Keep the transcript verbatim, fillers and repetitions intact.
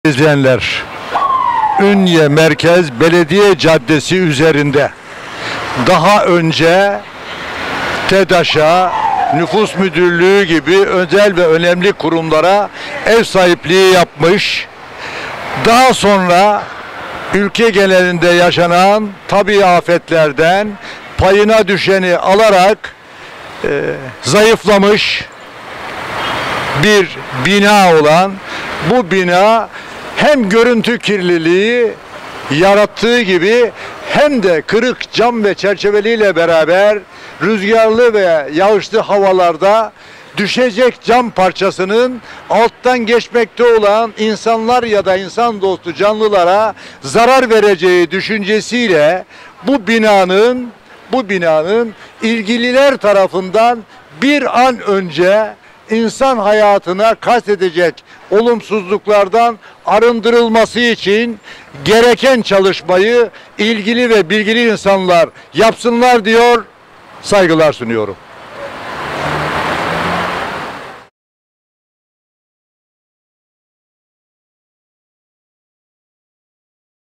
İzleyenler, Ünye Merkez Belediye Caddesi üzerinde daha önce TEDAŞ'a, Nüfus Müdürlüğü gibi özel ve önemli kurumlara ev sahipliği yapmış. Daha sonra ülke genelinde yaşanan tabii afetlerden payına düşeni alarak e, zayıflamış bir bina olan bu bina hem görüntü kirliliği yarattığı gibi hem de kırık cam ve çerçeveliyle beraber rüzgarlı ve yağışlı havalarda düşecek cam parçasının alttan geçmekte olan insanlar ya da insan dostu canlılara zarar vereceği düşüncesiyle bu binanın bu binanın ilgililer tarafından bir an önce insan hayatına kastedecek olumsuzluklardan arındırılması için gereken çalışmayı ilgili ve bilgili insanlar yapsınlar diyor, saygılar sunuyorum.